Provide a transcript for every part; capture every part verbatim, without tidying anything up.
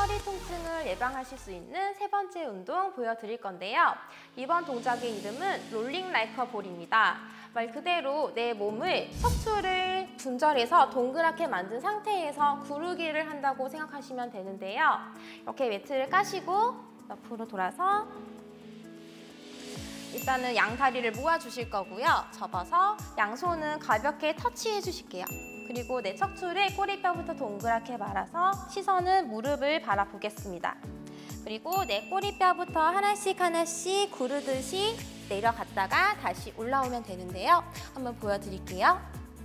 허리 통증을 예방하실 수 있는 세 번째 운동 보여드릴 건데요. 이번 동작의 이름은 롤링 라이크 볼입니다. 말 그대로 내 몸을 척추를 분절해서 동그랗게 만든 상태에서 구르기를 한다고 생각하시면 되는데요. 이렇게 매트를 까시고 옆으로 돌아서 일단은 양다리를 모아주실 거고요. 접어서 양손은 가볍게 터치해 주실게요. 그리고 내 척추를 꼬리뼈부터 동그랗게 말아서 시선은 무릎을 바라보겠습니다. 그리고 내 꼬리뼈부터 하나씩 하나씩 구르듯이 내려갔다가 다시 올라오면 되는데요. 한번 보여드릴게요.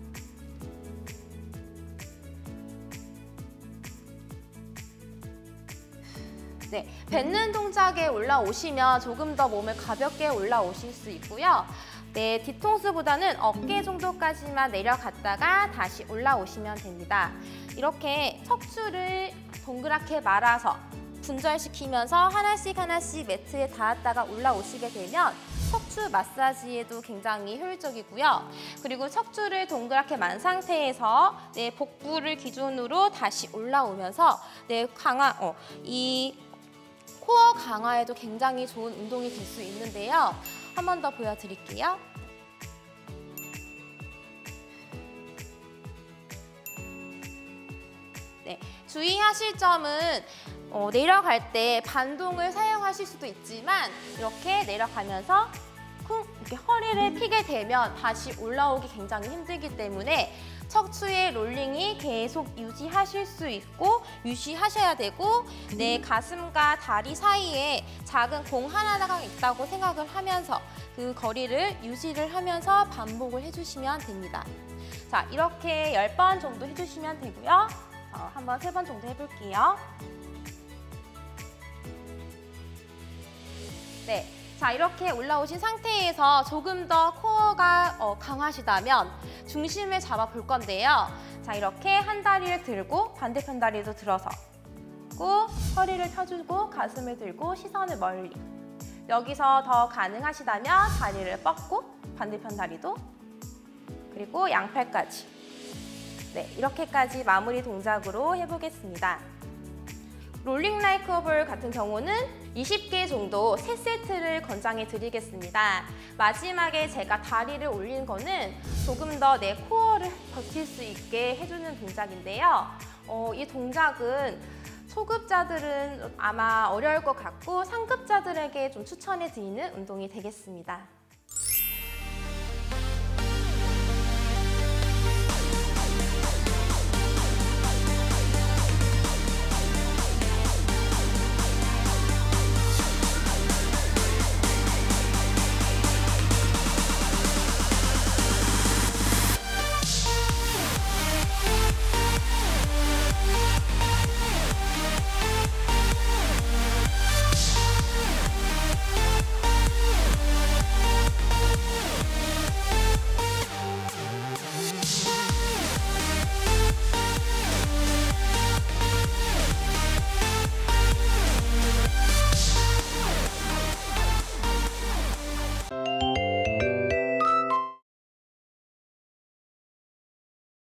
네, 뱉는 동작에 올라오시면 조금 더 몸을 가볍게 올라오실 수 있고요. 네, 뒤통수보다는 어깨 정도까지만 내려갔다가 다시 올라오시면 됩니다. 이렇게 척추를 동그랗게 말아서 분절시키면서 하나씩 하나씩 매트에 닿았다가 올라오시게 되면 척추 마사지에도 굉장히 효율적이고요. 그리고 척추를 동그랗게 만 상태에서 내 복부를 기준으로 다시 올라오면서 내 강화, 어, 이 코어 강화에도 굉장히 좋은 운동이 될 수 있는데요. 한 번 더 보여드릴게요. 네, 주의하실 점은 어, 내려갈 때 반동을 사용하실 수도 있지만 이렇게 내려가면서 쿵 이렇게 허리를 펴게 되면 다시 올라오기 굉장히 힘들기 때문에 척추의 롤링이 계속 유지하실 수 있고 유지하셔야 되고 내 가슴과 다리 사이에 작은 공 하나가 있다고 생각을 하면서 그 거리를 유지를 하면서 반복을 해주시면 됩니다. 자, 이렇게 열 번 정도 해주시면 되고요. 어, 한번 세 번 정도 해볼게요. 네. 자, 이렇게 올라오신 상태에서 조금 더 코어가 어, 강하시다면 중심을 잡아 볼 건데요. 자, 이렇게 한 다리를 들고 반대편 다리도 들어서 고 허리를 펴주고 가슴을 들고 시선을 멀리. 여기서 더 가능하시다면 다리를 뻗고 반대편 다리도 그리고 양팔까지. 네, 이렇게까지 마무리 동작으로 해보겠습니다. 롤링 라이크 볼 같은 경우는 이십 개 정도 세 세트를 권장해 드리겠습니다. 마지막에 제가 다리를 올린 거는 조금 더 내 코어를 버틸 수 있게 해주는 동작인데요. 어, 이 동작은 초급자들은 아마 어려울 것 같고 상급자들에게 좀 추천해 드리는 운동이 되겠습니다.